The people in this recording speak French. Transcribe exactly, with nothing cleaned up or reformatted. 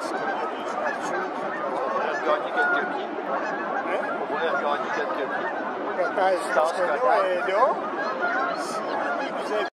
c'est On pourrait regagner quelques pieds. Hein? On pourrait regagner quelques pieds. Ben, je pense que là, elle est là.